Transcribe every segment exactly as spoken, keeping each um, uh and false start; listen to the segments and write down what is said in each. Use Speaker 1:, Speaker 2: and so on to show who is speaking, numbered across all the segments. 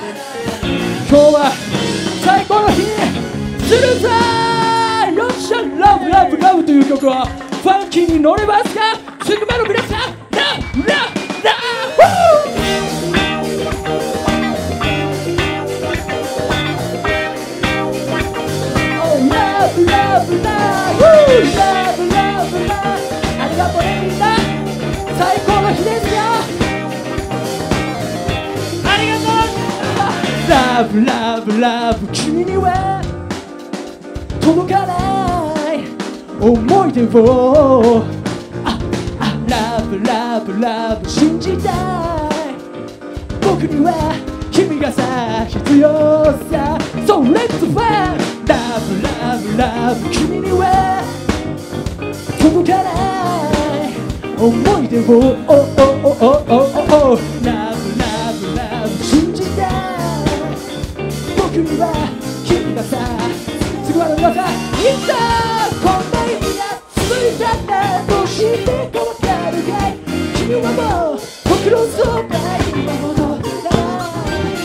Speaker 1: 今日は最高の日にするぜ。よっしゃ、ラブラブラブという曲をファンキーに乗れますか。つくばの皆さん、ラブラブラブ。ラブラブラブラブラブラ。ありがとうねみんな、最高の日ですよ。ありがとう。ラブラブラブ、君には届かない思い出を、ああラブラブラブ信じたい。僕には君がさ必要さ。 So let's fight。 ラブラブラブ、君には届かない思い出を、おおおおおお、ラブラブラブ信じたい。僕には君がさ、つくばの皆さん、いつこんな日が続いたんだ。どうしてかわかるかい。君はもう僕のそばに今ほどない。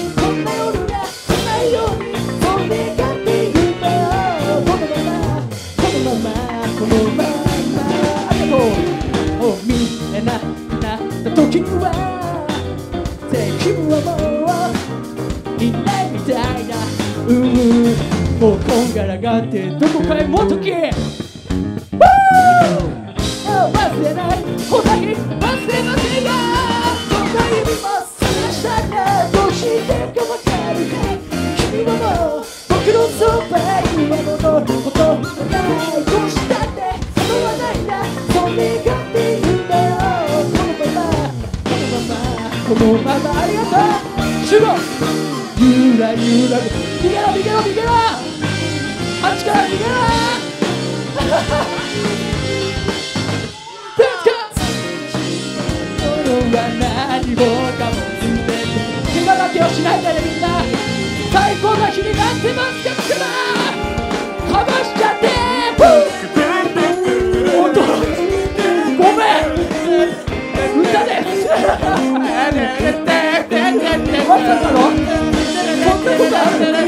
Speaker 1: こんな夜がないようにそれがって言うんだよ。このままこのままこのまま、ありがとう。お見えなくなった時には君はもういないみたいな。うーもうこんがらがってどこかへもとき。忘れないこんな日忘れませんよ。こんな指も探したんだ。どうしてかわかるかい。君はもう僕のそばに今戻ることはない。どうしたって構わないんだ。それがって言うんだよ。このままこのままこのまま、ありがとう。主語ゆらゆら、逃げろ逃げろ逃げろ、あっちから逃げろ夜は何もかも全て今だけをしないでね。みんな最高な日になってますか。つくばかましちゃって本当ごめん歌でまさかのそんなことある。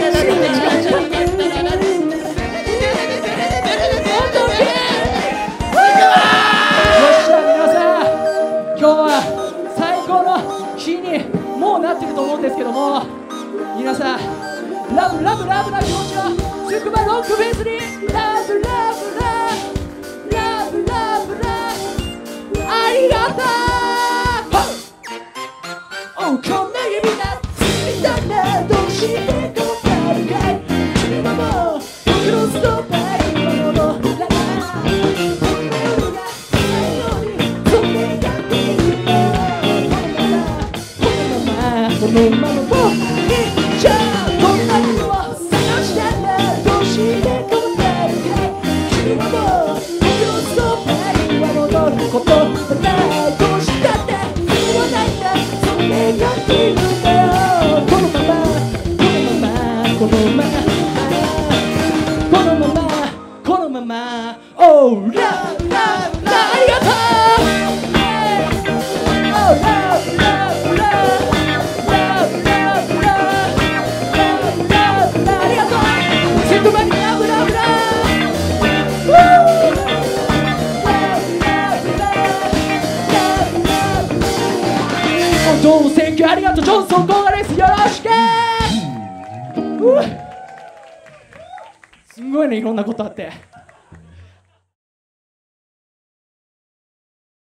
Speaker 1: と思うんですけども、皆さんラブラブラブな気持ちをつくばロックフェスにラブラブララブラブラ、ありがとう。おこんな指がついたんだ。どうしてかわかるかい。君はもう僕のそばに今戻らない。こんな夜がないようにそれがって言うの。このまま僕にじゃあこんなにも探したんだ。どうしてかわかるかい。君はもう僕のそばには戻ることはない。どうしたって言わないんだ。それがって言うんだよ。このままこのままこのままこのままオーラララ、ありがとう。オーラララどうも選挙ありがとう。ジョンソンコーガです。よろしく。すんごいね、いろんなことあって。